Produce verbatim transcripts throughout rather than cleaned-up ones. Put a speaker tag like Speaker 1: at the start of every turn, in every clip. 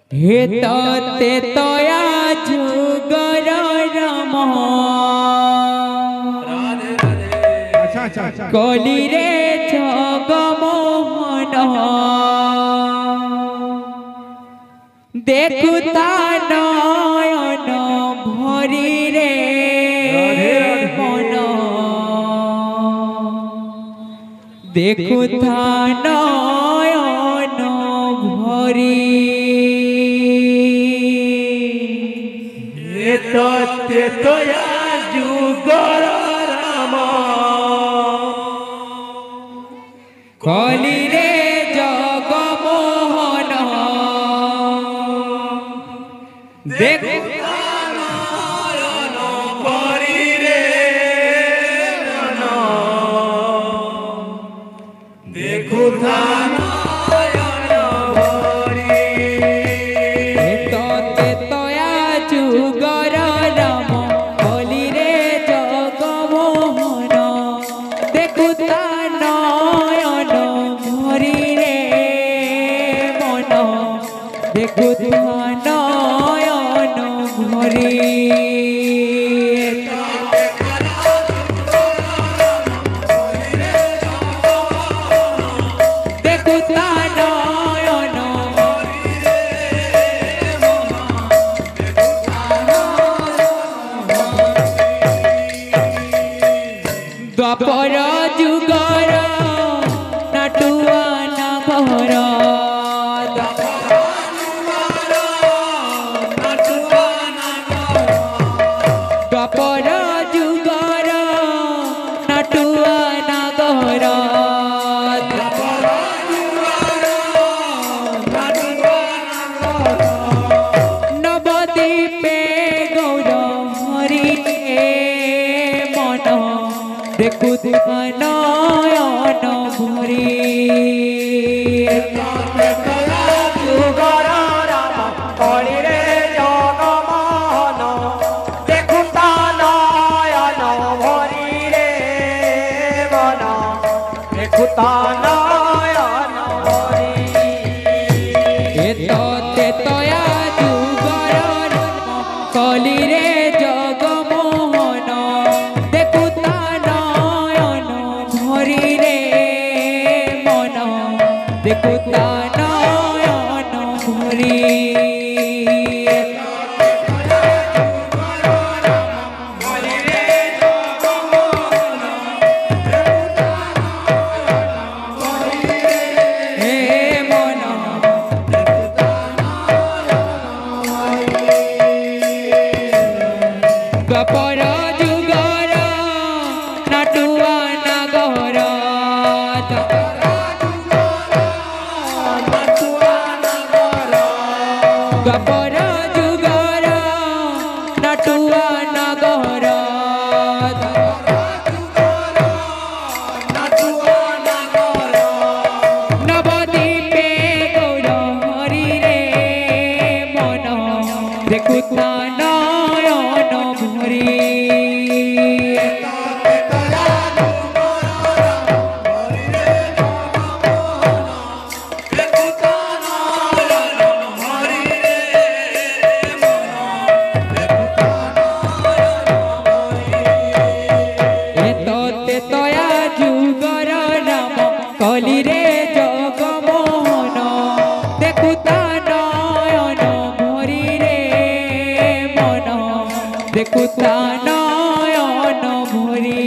Speaker 1: हे ते तया जुगर राम कली रे जगमोहन देखुता नयन भरी रे मन देखुता नयन भरी
Speaker 2: ते तया जुगर राम
Speaker 1: कली रे जगमोहन देखुता
Speaker 2: नयन भरी रे मन देखुता नयन भरी
Speaker 1: ते तया जुगर राम कली रे जगमोहन देखुता नयन भरी रे मन देखुता नयन भरी देखुता नयन द्वापर जुगर नाटुआ नगर द्वापर जुगर नाटुआ नगर नवदीपे गौर हरि मन देखुता नयन भरी
Speaker 2: जुगर राम कली रे जगमोहन देखुता नयन भरी रे मन देखुता नयन भरी
Speaker 1: ते तया जुगर कली रे जगमोहन देखुता नयन भरी रे मन देखुता नयन भरी हे मन द्वापर जुगर नाटुआ नगर द्वापर जुगर नाटुआ नगर नवदीपे गौर हरि रे मन देखुता नयन भरी ते तया जुगर राम कली रे जगमोहन देखुता नयन भरी रे मन देखुता नयन भरी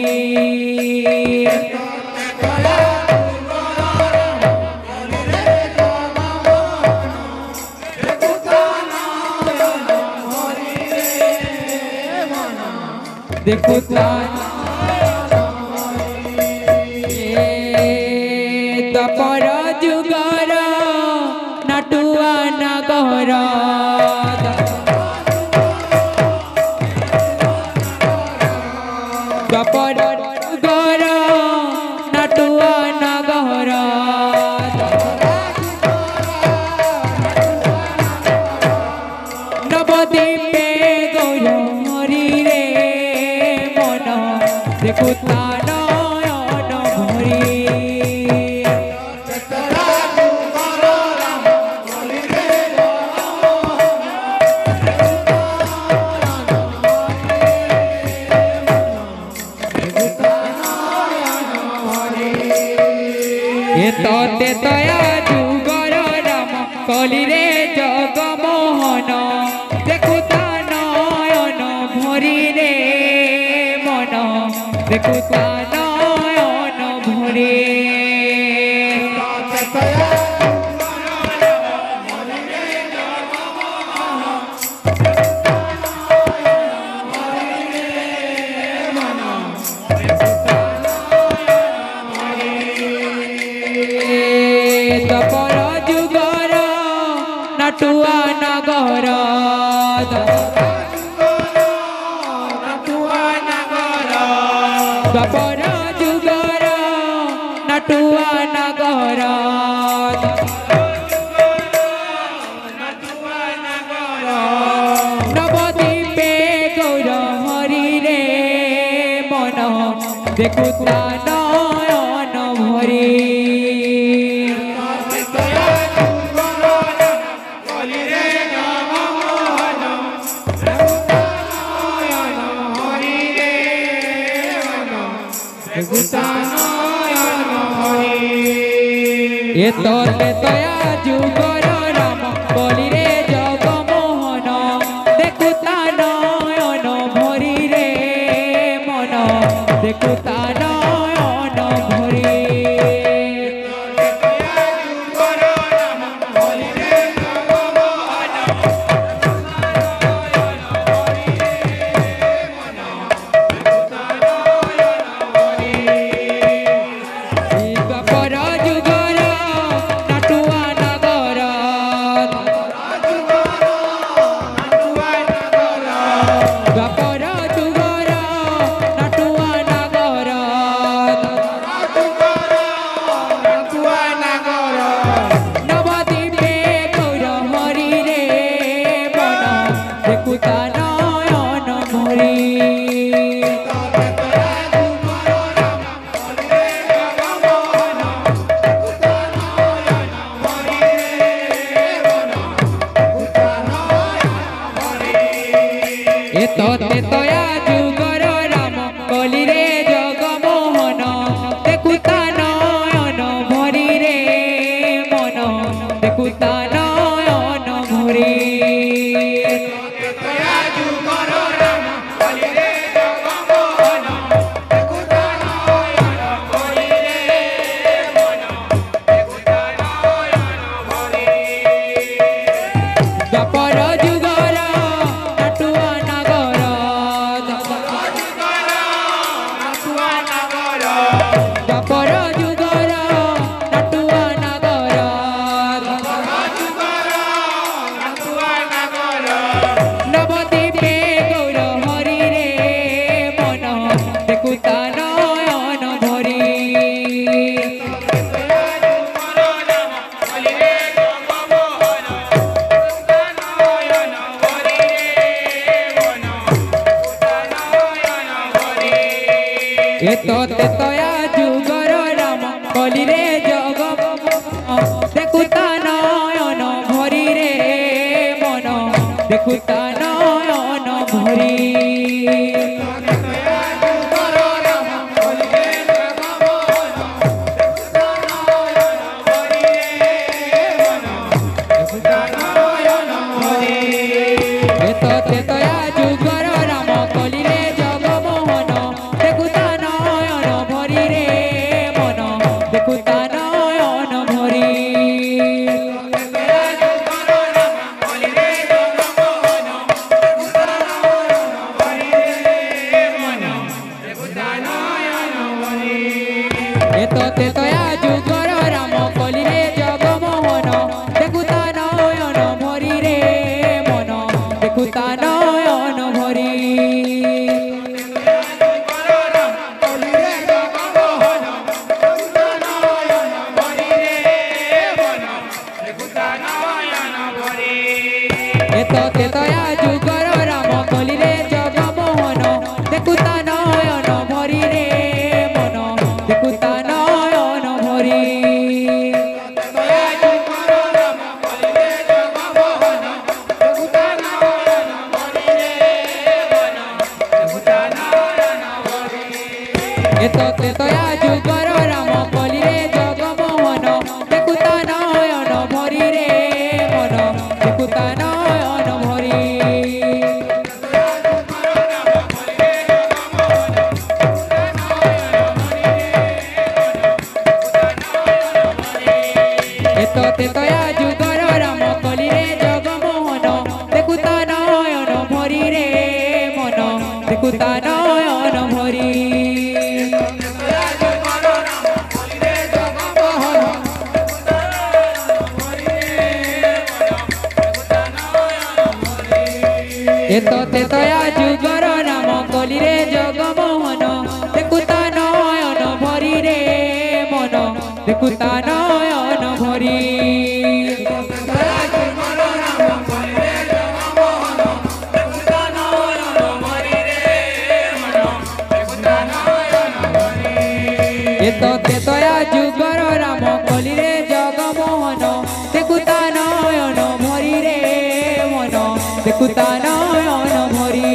Speaker 1: देखुता द्वापर जुगर नाटुआ नगर द्वापर जुगर नाटुआ नगर नवदीपे गौर हरि रे मन देखुता नयन भरी দেখুতা নয়ন ভরে তপর যুগর নাটুয়া নগর তপর যুগর নাটুয়া নগর নবদ্বীপে গৌর হরি রে মন দেখুতা নয়ন ভরি এ তলে তয়া যুগর রাম বলি রে জগমোহন দেখুতা নয়ন ভরি রে মন দেখুতা নয়ন ভরি তোতে তয়া যুগর রাম বলি রে জগমোহন দেখুতা নয়ন ভরি রে মন দেখুতা নয়ন ভরি দ্বাপর যুগর নাটুয়া নগর দ্বাপর যুগর নাটুয়া নগর নবদ্বীপে গৌর হরি রে মন দেখুতা নয়ন ভরি এ তোতে তয়া যুগর রাম বলি রে জগমোহন দেখুতা নয়ন ভরি রে মন দেখুতা নয়ন ভরি এ তোতে তয়া যুগর রাম বলি রে জগমোহন দেখুতা নয়ন ভরি রে মন দেখুতা নয়ন ভরি এ তোতে তয়া যুগর রাম বলি রে জগমোহন দেখুতা নয়ন ভরি রে মন দেখুতা নয়ন ভরি এ তোতে তয়া যুগর রাম বলি রে জগমোহন দেখুতা নয়ন ভরি রে মন দেখুতা নয়ন ভরি এ তোতে তয়া যুগর রাম বলি রে জগমোহন দেখুতা নয়ন ভরি রে মন দেখুতা নয়ন ভরি দেখুতা নয়ন ভরি রে মন দেখুতা নয়ন ভরি এত তেতয়া যুগর নাম কলিরে জগমোহন দেখুতা নয়ন ভরি রে মন দেখুতা নয়ন ভরি এত তেতয়া যুগর রাম কলিরে জগমোহন দেখুতা নয়ন ভরি রে মন দেখুতা নয়ন ভরি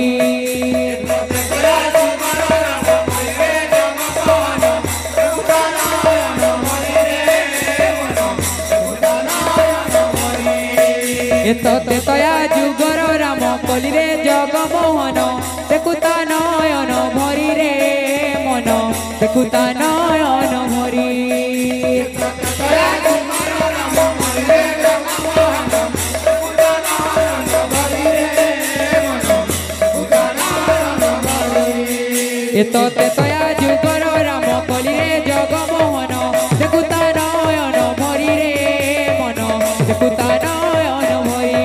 Speaker 1: এত তেতয়া যুগর রাম কলিরে জগমোহন দেখুতা নয়ন ভরি রে মন দেখুতা নয়ন ভরি এত তেতয়া যুগর রাম কলিরে জগমোহন দেখুতা নয়ন ভরি রে মন দেখুতা নয়ন ভরি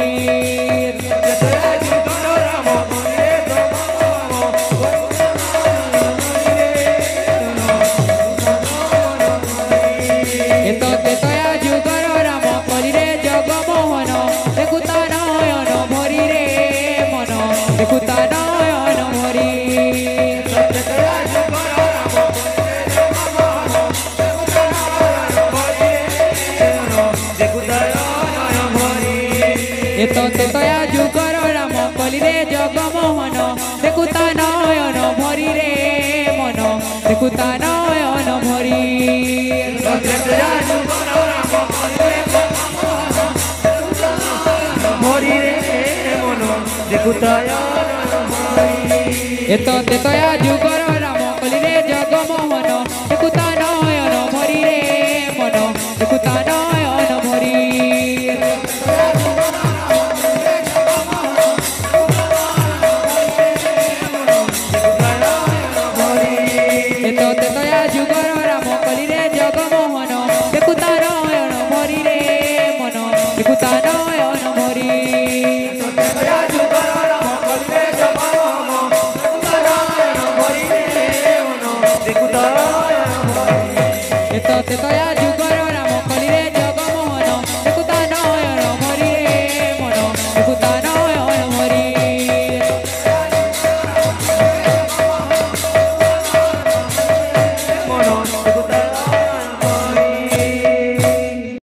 Speaker 1: এত তেতয়া যুগর রাম কলিরে জগমোহন দেখুতা নয়ন ভরি রে মন দেখুতা নয়ন ভরি এত তেতয়া যুগর রাম কলিরে জগমোহন দেখুতা নয়ন ভরি রে মন দেখুতা নয়ন ভরি এত তেতয়া যুগর রাম কলিরে জগমোহন দেখুতা নয়ন ভরি রে মন দেখুতা নয়ন ভরি এত তেতয়া যুগর রাম কলিরে জগমোহন দেখুতা নয়ন ভরি রে মন দেখুতা নয়ন ভরি এত তেতয়া